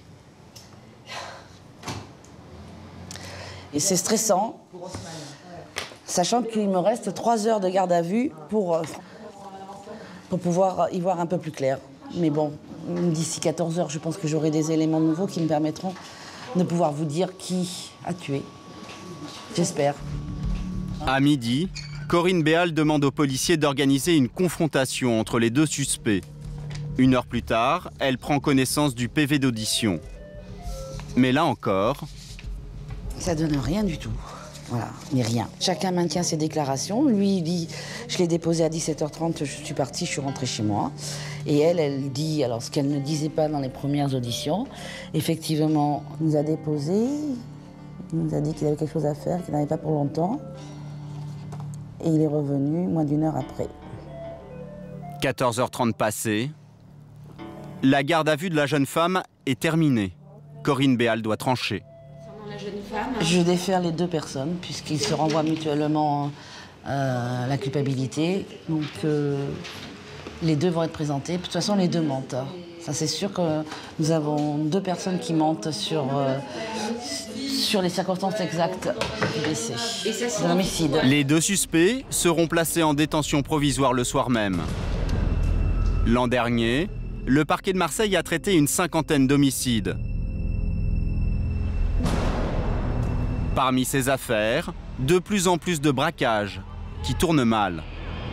Et c'est stressant, sachant qu'il me reste 3 heures de garde à vue pour pouvoir y voir un peu plus clair. Mais bon, d'ici 14 heures, je pense que j'aurai des éléments nouveaux qui me permettront de pouvoir vous dire qui a tué. J'espère. À midi, Corinne Béal demande aux policiers d'organiser une confrontation entre les deux suspects. 1 heure plus tard, elle prend connaissance du PV d'audition. Mais là encore... Ça donne rien du tout. Voilà, mais rien. Chacun maintient ses déclarations. Lui, il dit, je l'ai déposé à 17h30, je suis partie, je suis rentrée chez moi. Et elle dit, alors ce qu'elle ne disait pas dans les premières auditions, effectivement, il nous a déposé, il nous a dit qu'il avait quelque chose à faire, qu'il n'avait pas pour longtemps. Et il est revenu moins d'1 heure après. 14h30 passées. La garde à vue de la jeune femme est terminée. Corinne Béal doit trancher. Je défère les deux personnes, puisqu'ils se renvoient mutuellement la culpabilité. Donc les deux vont être présentés. De toute façon, les deux mentent. Ça, c'est sûr que nous avons 2 personnes qui mentent sur les circonstances exactes du décès, de l'homicide. Les 2 suspects seront placés en détention provisoire le soir même. L'an dernier, le parquet de Marseille a traité une 50aine d'homicides. Parmi ces affaires, de plus en plus de braquages qui tournent mal.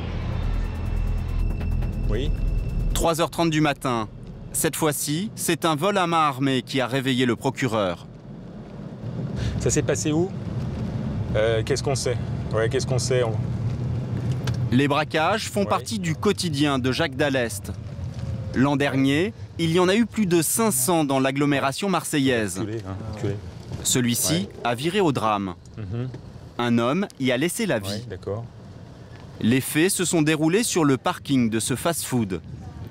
Oui. 3h30 du matin. Cette fois-ci, c'est un vol à main armée qui a réveillé le procureur. Ça s'est passé où? Qu'est-ce qu'on sait? Ouais, qu'est-ce qu'on sait? Les braquages font partie du quotidien de Jacques Dallest. L'an dernier, il y en a eu plus de 500 dans l'agglomération marseillaise. Celui-ci a viré au drame. Un homme y a laissé la vie. Les faits se sont déroulés sur le parking de ce fast-food.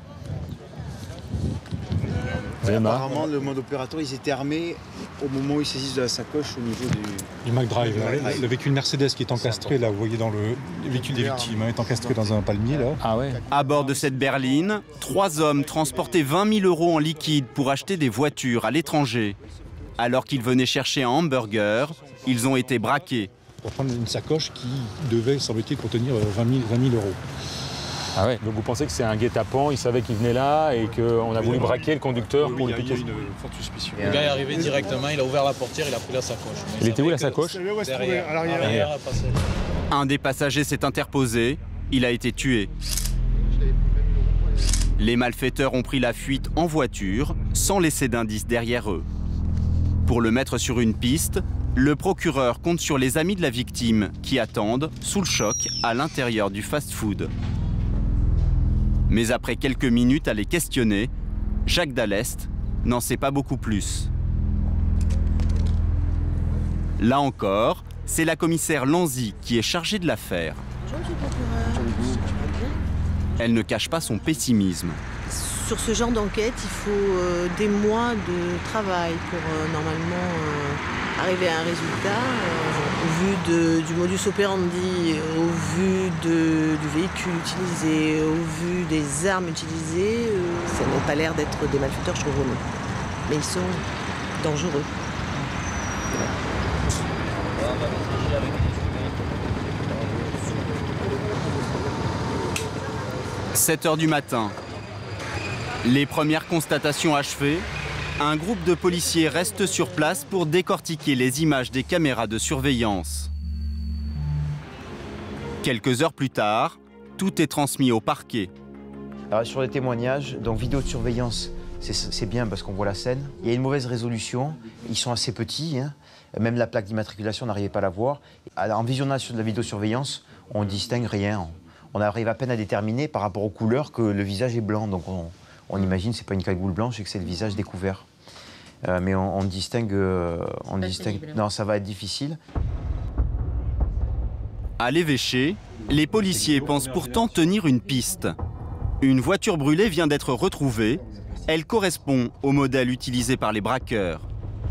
Apparemment, le mode opératoire, ils étaient armés au moment où ils saisissent de la sacoche au niveau du McDrive. Le véhicule Mercedes qui est encastré, là, vous voyez dans le véhicule des victimes, est encastré dans un palmier, là. Ah ouais. À bord de cette berline, 3 hommes transportaient 20 000 € en liquide pour acheter des voitures à l'étranger. Alors qu'ils venaient chercher un hamburger, ils ont été braqués. Pour prendre une sacoche qui devait, semble-t-il, contenir 20 000 €. Ah ouais. Donc vous pensez que c'est un guet-apens, il savait qu'il venait là et qu'on a voulu braquer le conducteur pour le piquer? Il y a une forte suspicion. Le gars est arrivé directement, il a ouvert la portière, il a pris la sacoche. Il était où la sacoche? Derrière, à l'arrière. Un des passagers s'est interposé, il a été tué. Les malfaiteurs ont pris la fuite en voiture, sans laisser d'indices derrière eux. Pour le mettre sur une piste, le procureur compte sur les amis de la victime qui attendent, sous le choc, à l'intérieur du fast-food. Mais après quelques minutes à les questionner, Jacques Dallest n'en sait pas beaucoup plus. Là encore, c'est la commissaire Lanzy qui est chargée de l'affaire. Elle ne cache pas son pessimisme. Sur ce genre d'enquête, il faut des mois de travail pour normalement arriver à un résultat. Au vu du modus operandi, au vu du véhicule utilisé, au vu des armes utilisées, ça n'a pas l'air d'être des malfaiteurs, je trouve. Mais ils sont dangereux. 7 h du matin. Les premières constatations achevées, un groupe de policiers reste sur place pour décortiquer les images des caméras de surveillance. Quelques heures plus tard, tout est transmis au parquet. Alors, sur les témoignages, donc vidéo de surveillance, c'est bien parce qu'on voit la scène. Il y a une mauvaise résolution, ils sont assez petits, hein. Même la plaque d'immatriculation, on n'arrivait pas à la voir. En visionnage sur de la vidéosurveillance, on ne distingue rien. On arrive à peine à déterminer par rapport aux couleurs que le visage est blanc. Donc on imagine que ce n'est pas une cagoule blanche et que c'est le visage découvert. Mais on distingue... Non, ça va être difficile. À l'évêché, les policiers pensent pourtant tenir une piste. Une voiture brûlée vient d'être retrouvée. Elle correspond au modèle utilisé par les braqueurs.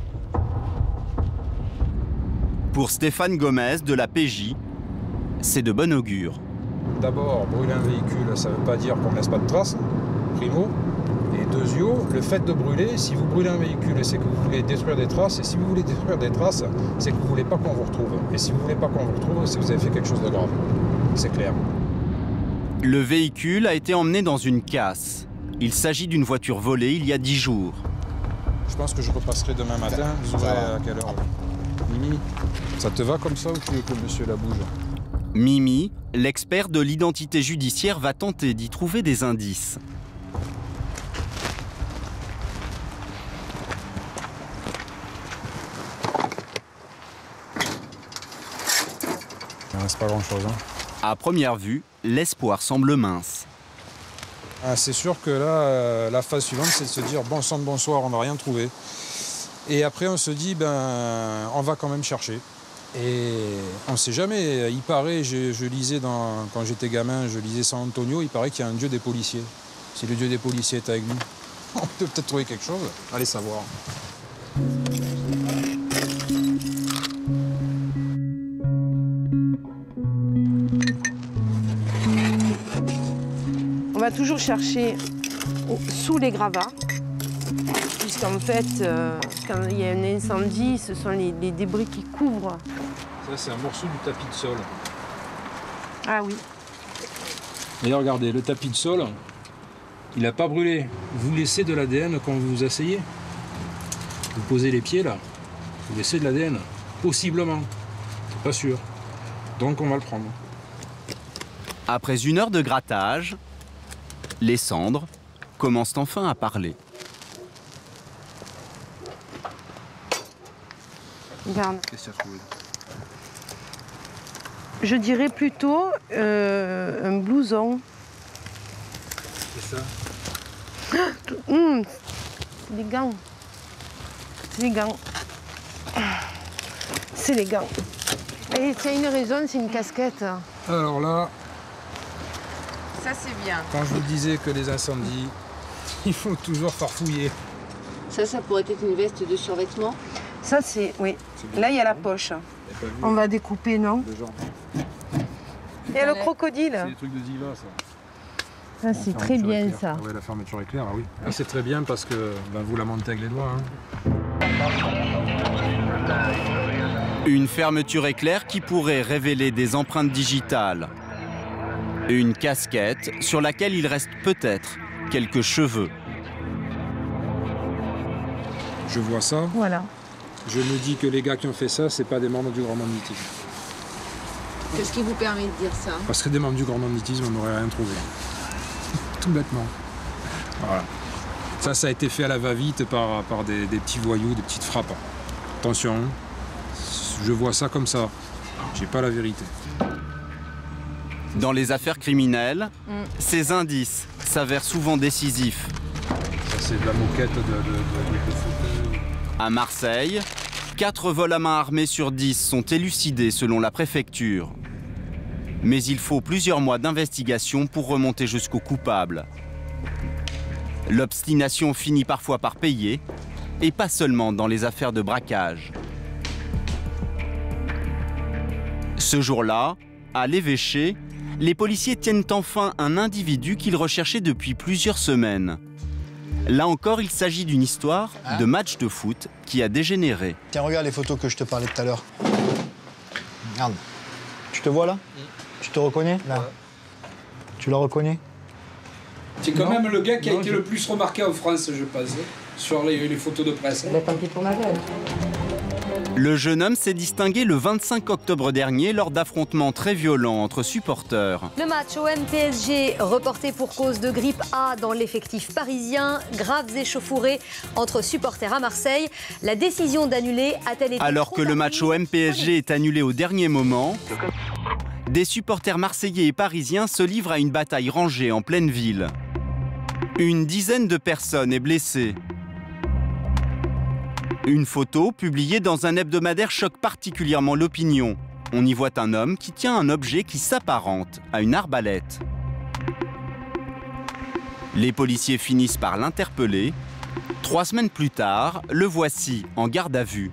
Pour Stéphane Gomez de la PJ, c'est de bon augure. D'abord, brûler un véhicule, ça ne veut pas dire qu'on ne laisse pas de traces, primo. Et deuxio, le fait de brûler, si vous brûlez un véhicule, c'est que vous voulez détruire des traces. Et si vous voulez détruire des traces, c'est que vous ne voulez pas qu'on vous retrouve. Et si vous ne voulez pas qu'on vous retrouve, c'est que vous avez fait quelque chose de grave. C'est clair. Le véhicule a été emmené dans une casse. Il s'agit d'une voiture volée il y a 10 jours. Je pense que je repasserai demain matin. Vous aurez à quelle heure? Mimi, ça te va comme ça ou tu veux que monsieur la bouge? Mimi, l'expert de l'identité judiciaire, va tenter d'y trouver des indices. Il ne reste pas grand-chose. Hein. À première vue, l'espoir semble mince. C'est sûr que là, la phase suivante, c'est de se dire bon sang de bonsoir, on va rien trouver. Et après, on se dit on va quand même chercher. Et on ne sait jamais. Il paraît, je lisais quand j'étais gamin, je lisais San Antonio, il paraît qu'il y a un dieu des policiers. Si le dieu des policiers est avec nous, on peut peut-être trouver quelque chose. Allez savoir. On va toujours chercher sous les gravats, puisqu'en fait, quand il y a un incendie, ce sont les débris qui couvrent. Ça, c'est un morceau du tapis de sol. Ah oui. Et regardez, le tapis de sol, il n'a pas brûlé. Vous laissez de l'ADN quand vous vous asseyez. Vous posez les pieds là, vous laissez de l'ADN. Possiblement. C'est pas sûr. Donc on va le prendre. Après 1 heure de grattage, les cendres commencent enfin à parler. Regarde. Qu'est-ce que tu as trouvé? Je dirais plutôt un blouson. C'est ça? C'est des gants. C'est des gants. C'est les gants. Et s'il y a une raison, c'est une casquette. Alors là... Ça, c'est bien. Quand je vous disais que les incendies, il faut toujours farfouiller. Ça pourrait être une veste de survêtement? Ça, c'est... Oui. Là, il y a la poche. On va découper, non? Il y a le crocodile. C'est des trucs de diva, ça. Ça, c'est très bien, ça. Oui, la fermeture est claire, ah oui. Ah, c'est très bien parce que vous la montez avec les doigts. Hein. Une fermeture éclair qui pourrait révéler des empreintes digitales. Une casquette sur laquelle il reste peut-être quelques cheveux. Je vois ça. Voilà. Je me dis que les gars qui ont fait ça, c'est pas des membres du grand banditisme. Qu'est-ce qui vous permet de dire ça? Parce que des membres du grand banditisme, on n'aurait rien trouvé. Tout bêtement. Voilà. Ça a été fait à la va-vite par des petits voyous, des petites frappes. Attention, je vois ça comme ça. J'ai pas la vérité. Dans les affaires criminelles, ces indices s'avèrent souvent décisifs. Ça, c'est de la moquette de fauteuil. À Marseille, 4 vols à main armée sur 10 sont élucidés selon la préfecture. Mais il faut plusieurs mois d'investigation pour remonter jusqu'au coupable. L'obstination finit parfois par payer, et pas seulement dans les affaires de braquage. Ce jour-là, à l'évêché, les policiers tiennent enfin un individu qu'ils recherchaient depuis plusieurs semaines. Là encore, il s'agit d'une histoire de match de foot qui a dégénéré. Tiens, regarde les photos que je te parlais tout à l'heure. Regarde. Tu te vois là? Tu te reconnais là? Tu la reconnais? C'est quand même le gars qui a été le plus remarqué en France, je pense, sur les photos de presse. Tant pis pour ma gueule. Le jeune homme s'est distingué le 25 octobre dernier lors d'affrontements très violents entre supporters. Le match OM-PSG reporté pour cause de grippe A dans l'effectif parisien. Graves échauffourées entre supporters à Marseille. La décision d'annuler a-t-elle été... Alors que le match OM-PSG est annulé au dernier moment, des supporters marseillais et parisiens se livrent à une bataille rangée en pleine ville. Une dizaine de personnes est blessée. Une photo publiée dans un hebdomadaire choque particulièrement l'opinion. On y voit un homme qui tient un objet qui s'apparente à une arbalète. Les policiers finissent par l'interpeller. 3 semaines plus tard, le voici en garde à vue.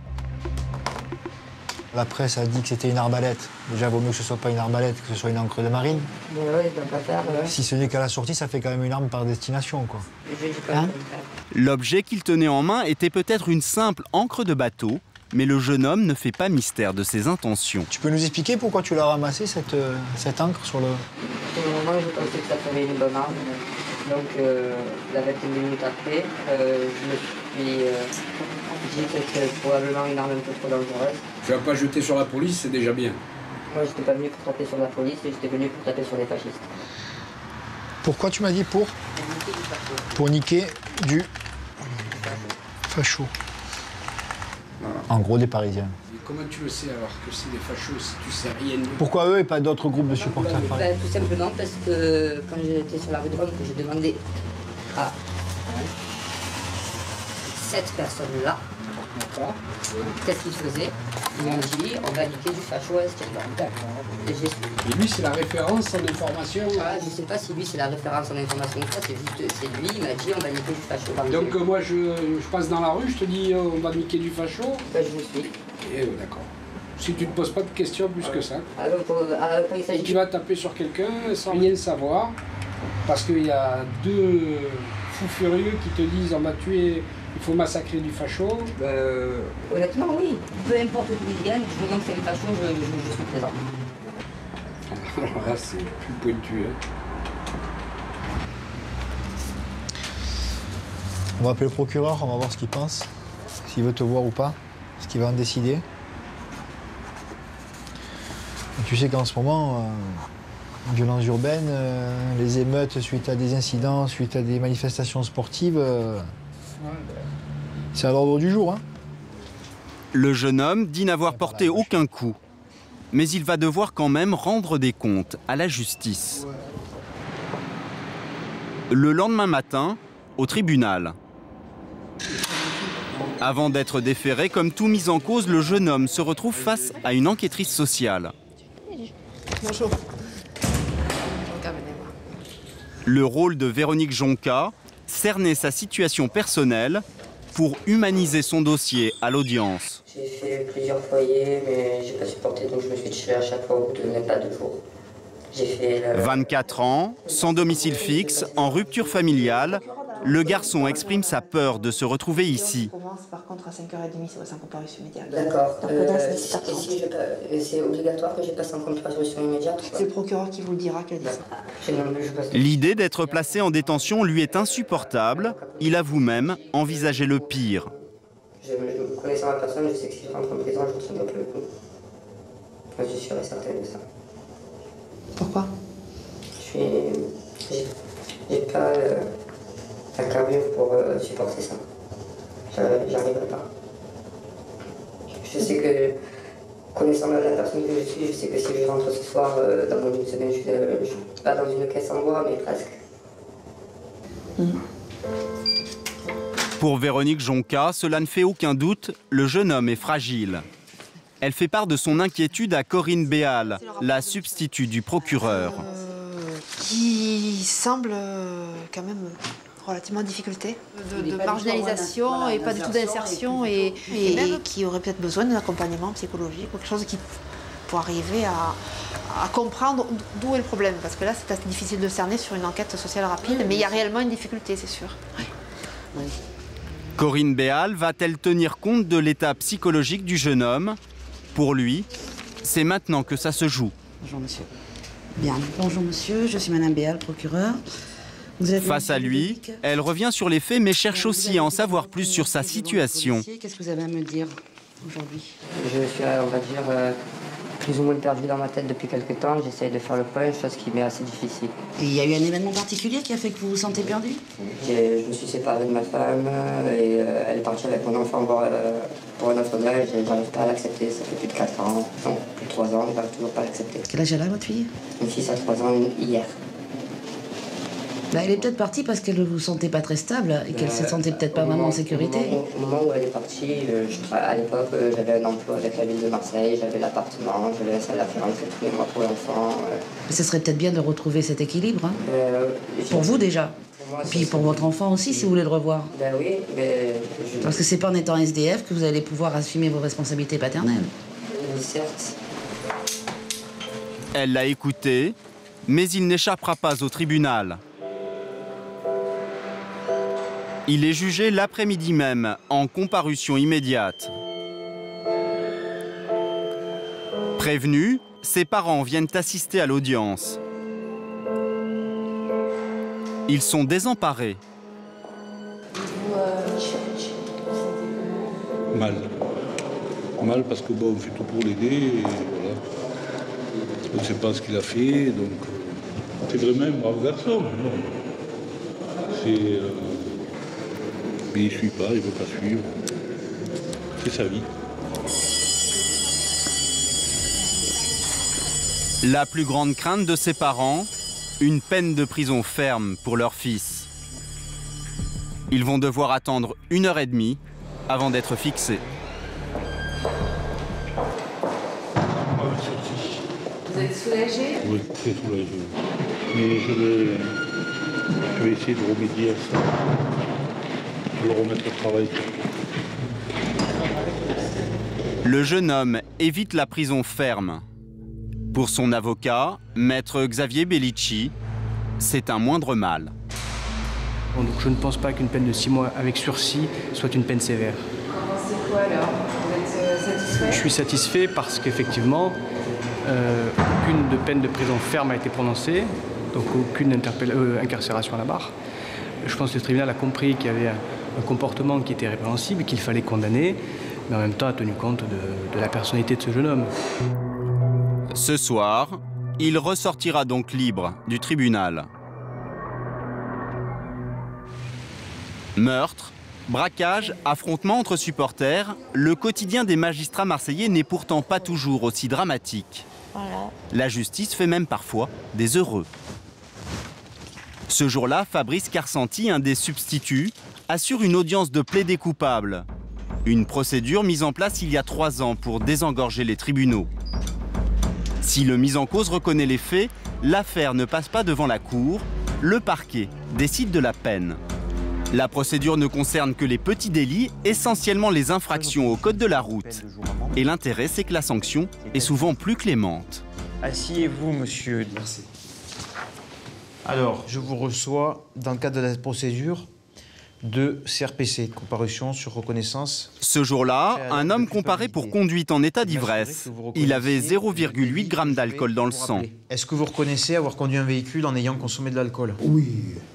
La presse a dit que c'était une arbalète. Déjà, il vaut mieux que ce ne soit pas une arbalète, que ce soit une encre de marine. Si ce n'est qu'à la sortie, ça fait quand même une arme par destination, quoi. Hein? L'objet qu'il tenait en main était peut-être une simple encre de bateau, mais le jeune homme ne fait pas mystère de ses intentions. Tu peux nous expliquer pourquoi tu l'as ramassé, cette encre sur le... Moi, je pensais que ça ferait une bonne arme. Donc, la 21 minutes après, je me suis dit que c'était probablement une arme un peu trop dangereuse. Tu vas pas jeter sur la police, c'est déjà bien. Moi, j'étais pas venu pour taper sur la police, j'étais venu pour taper sur les fascistes. Pourquoi tu m'as dit pour niquer du facho. Voilà. En gros, des Parisiens. Et comment tu le sais alors que c'est des fachos si tu sais rien de... Pourquoi eux et pas d'autres groupes de supporters? Tout simplement parce que quand j'étais sur la rue de Rome, j'ai demandé à cette personne-là qu'est-ce qu'il faisait. Ils m'ont dit on va niquer du facho à Escalion. Et lui, c'est la référence en information. Ah, je ne sais pas si lui, c'est la référence en information ou pas, c'est lui, il m'a dit on va niquer du facho. Donc moi, je passe dans la rue, je te dis on va niquer du facho. Ben, je vous suis. Et d'accord. Si tu ne te poses pas de questions plus que ça. Alors, si tu vas taper sur quelqu'un sans rien savoir, parce qu'il y a 2 fous furieux qui te disent on va tuer, il faut massacrer du facho. Honnêtement, oui. Peu importe d'où ils viennent, je veux que c'est le facho, je suis présent. Alors là, c'est plus pointu. Hein. On va appeler le procureur, on va voir ce qu'il pense, s'il veut te voir ou pas, ce qu'il va en décider. Et tu sais qu'en ce moment, violences urbaines, les émeutes suite à des incidents, suite à des manifestations sportives, c'est à l'ordre du jour. Hein. Le jeune homme dit n'avoir porté aucun coup, mais il va devoir quand même rendre des comptes à la justice. Le lendemain matin, au tribunal. Avant d'être déféré, comme tout mis en cause, le jeune homme se retrouve face à une enquêtrice sociale. Bonjour. Le rôle de Véronique Jonca, cerner sa situation personnelle pour humaniser son dossier à l'audience. J'ai fait plusieurs foyers, mais j'ai pas supporté, donc je me suis tiré à chaque fois au bout de même pas 2 jours. J'ai fait 24 ans, sans domicile fixe, en rupture familiale, le garçon exprime sa peur de se retrouver ici. On commence par contre à 5h30, c'est sans comparution immédiate. D'accord. C'est obligatoire que je passe en comparution immédiate. C'est le procureur qui vous le dira qu'elle dit ça. L'idée d'être placé en détention lui est insupportable. Il avoue même envisager le pire. Connaissant la personne, je sais que si je rentre en prison, je ne retiendrai plus le coup. Je suis sûre et certaine de ça. Pourquoi? J'ai pas la carrure pour supporter ça. J'arriverai pas. Je sais que, connaissant la personne que je suis, je sais que si je rentre ce soir, dans une semaine, je suis pas dans une caisse en bois, mais presque. Pour Véronique Jonca, cela ne fait aucun doute, le jeune homme est fragile. Elle fait part de son inquiétude à Corinne Béal, la substitut du procureur. Qui semble quand même relativement en difficulté. De marginalisation et pas du tout d'insertion et qui aurait peut-être besoin d'un accompagnement psychologique, quelque chose qui pour arriver à comprendre d'où est le problème. Parce que là, c'est assez difficile de cerner sur une enquête sociale rapide, mais il y a réellement une difficulté, c'est sûr. Oui. Corinne Béal va-t-elle tenir compte de l'état psychologique du jeune homme? Pour lui, c'est maintenant que ça se joue. Bonjour monsieur. Bien. Bonjour monsieur, je suis madame Béal, procureur. Face à lui, elle revient sur les faits mais cherche aussi à en savoir plus sur sa situation. Qu'est-ce que vous avez à me dire aujourd'hui? Je suis, on va dire, plus ou moins perdu dans ma tête depuis quelques temps. J'essaye de faire le point, chose qui m'est assez difficile. Et il y a eu un événement particulier qui a fait que vous vous sentez perdu? Je me suis séparé de ma femme et elle est partie avec mon enfant pour un autre âge et j'arrive pas à l'accepter. Ça fait plus de 4 ans, non, plus de 3 ans, je n'arrive toujours pas à l'accepter. Quel âge elle a votre fille? Mon fils a 3 ans hier. Bah, elle est peut-être partie parce qu'elle ne vous sentait pas très stable et qu'elle ne se sentait peut-être pas vraiment en sécurité. Au moment où elle est partie, à l'époque, j'avais un emploi avec la ville de Marseille, j'avais l'appartement, j'avais la salle à faire rentrer tous les mois pour l'enfant. Ce serait peut-être bien de retrouver cet équilibre. Hein. Pour vous déjà. Moi, puis pour votre enfant aussi, si vous voulez le revoir. Ben oui, mais... Parce que c'est pas en étant SDF que vous allez pouvoir assumer vos responsabilités paternelles. Certes. Elle l'a écouté, mais il n'échappera pas au tribunal. Il est jugé l'après-midi même, en comparution immédiate. Prévenu, ses parents viennent assister à l'audience. Ils sont désemparés. Mal. Mal parce que bon, on fait tout pour l'aider et voilà. On ne sait pas ce qu'il a fait, donc c'est vraiment un brave garçon. C'est... Mais il ne suit pas, il ne veut pas suivre. C'est sa vie. La plus grande crainte de ses parents, une peine de prison ferme pour leur fils. Ils vont devoir attendre 1h30 avant d'être fixés. Vous êtes soulagé? Oui, très soulagé. Mais je vais essayer de remédier à ça. De le remettre au travail. Le jeune homme évite la prison ferme. Pour son avocat, maître Xavier Bellicci, c'est un moindre mal. Donc je ne pense pas qu'une peine de 6 mois avec sursis soit une peine sévère. C'est quoi alors? Vous êtes satisfait? Je suis satisfait parce qu'effectivement, aucune de peine de prison ferme a été prononcée, donc aucune incarcération à la barre. Je pense que le tribunal a compris qu'il y avait un comportement qui était répréhensible, qu'il fallait condamner, mais en même temps a tenu compte de la personnalité de ce jeune homme. Ce soir, il ressortira donc libre du tribunal. Meurtre, braquage, affrontement entre supporters, le quotidien des magistrats marseillais n'est pourtant pas toujours aussi dramatique. Voilà. La justice fait même parfois des heureux. Ce jour-là, Fabrice Carsanti, un des substituts, assure une audience de plaidé coupable. Une procédure mise en place il y a 3 ans pour désengorger les tribunaux. Si le mis en cause reconnaît les faits, l'affaire ne passe pas devant la cour. Le parquet décide de la peine. La procédure ne concerne que les petits délits, essentiellement les infractions au code de la route. Et l'intérêt, c'est que la sanction est souvent plus clémente. Asseyez-vous, monsieur. Merci. Alors, je vous reçois dans le cadre de la procédure de CRPC, comparution sur reconnaissance. Ce jour-là, un homme comparé pour conduite en état d'ivresse. Il avait 0,8 g d'alcool dans le sang. Est-ce que vous reconnaissez avoir conduit un véhicule en ayant consommé de l'alcool? Oui.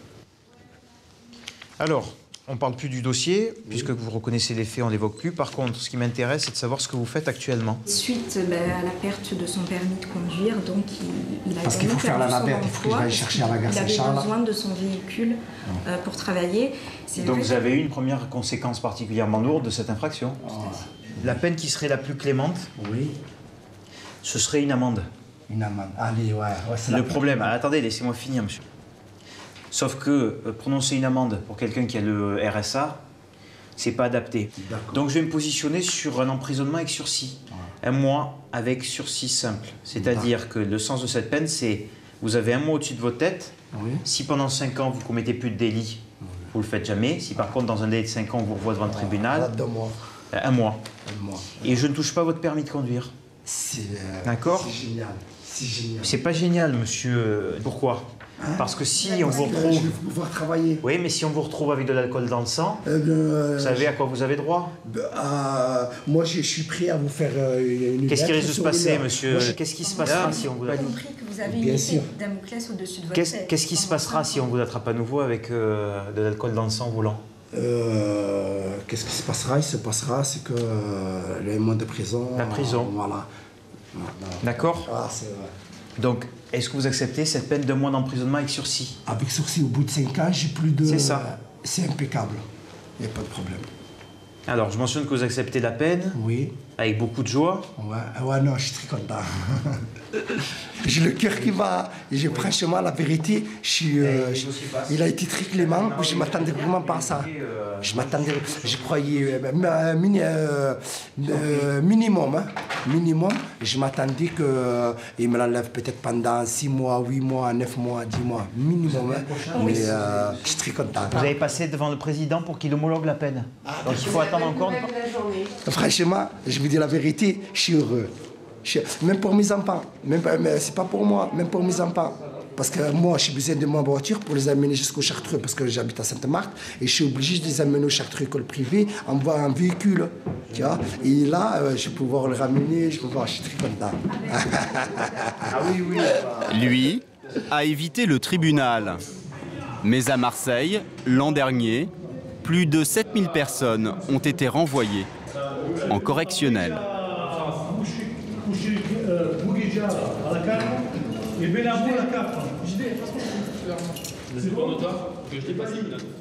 Alors, on ne parle plus du dossier, puisque vous reconnaissez les faits, on ne l'évoque plus. Par contre, ce qui m'intéresse, c'est de savoir ce que vous faites actuellement. Suite à la perte de son permis de conduire, donc il a parce qu'il faut faire la navette, il faut que j'aille chercher à la gare Saint-Charles. Il avait besoin de son véhicule pour travailler. Donc vous avez eu une première conséquence particulièrement lourde de cette infraction. La peine qui serait la plus clémente, oui, ce serait une amende. Une amende, allez, ouais. Le problème, attendez, laissez-moi finir, monsieur. Sauf que prononcer une amende pour quelqu'un qui a le RSA, c'est pas adapté. Donc je vais me positionner sur un emprisonnement avec sursis. Ouais. 1 mois avec sursis simple. C'est-à-dire que le sens de cette peine, c'est vous avez 1 mois au-dessus de votre tête. Oui. Si pendant 5 ans vous commettez plus de délit, vous le faites jamais. Si par contre dans un délai de 5 ans on vous revoit devant le tribunal, 2 mois. 1 mois. 1 mois. Et je ne touche pas votre permis de conduire. D'accord? C'est génial. C'est génial. C'est pas génial, monsieur. Pourquoi? Parce que si on vous retrouve... Je vais pouvoir travailler. Oui, mais si on vous retrouve avec de l'alcool dans le sang, vous savez à quoi vous avez droit? Moi, je suis prêt à vous faire une... Qu'est-ce qui risque de se passer, monsieur? Qu'est-ce qui se passera si on vous... J'ai compris que vous avez une épée Damoclès au-dessus de votre tête. Qu'est-ce qui se passera si on vous attrape à nouveau avec de l'alcool dans le sang volant? Qu'est-ce qui se passera? Il se passera, c'est que les mois de prison... La prison. Voilà. D'accord? Ah, c'est vrai. Donc, est-ce que vous acceptez cette peine de 1 mois d'emprisonnement avec sursis? Avec sursis, au bout de 5 ans, j'ai plus de... C'est ça. C'est impeccable. Il n'y a pas de problème. Alors, je mentionne que vous acceptez la peine. Oui. Avec beaucoup de joie. Ouais, non, je suis très content. J'ai le cœur qui va. Et franchement, la vérité, il a été très clément. Je ne m'attendais vraiment pas à ça. Je croyais minimum. Minimum. Je m'attendais qu'il me l'enlève peut-être pendant 6 mois, 8 mois, 9 mois, 10 mois. Minimum. Mais je suis très content. Vous avez passé devant le président pour qu'il homologue la peine. Donc il faut attendre encore. Franchement, je vous dis la vérité, je suis heureux. Même pour mes enfants, c'est pas pour moi, même pour mes enfants. Parce que moi, j'ai besoin de ma voiture pour les amener jusqu'au Chartreux, parce que j'habite à Sainte-Marthe, et je suis obligé de les amener au Chartreux école privée en voie en véhicule. Tu vois, et là, je vais pouvoir le ramener, je suis très content. Lui a évité le tribunal. Mais à Marseille, l'an dernier, plus de 7000 personnes ont été renvoyées en correctionnel. C'est bon, que je l'ai pas dit.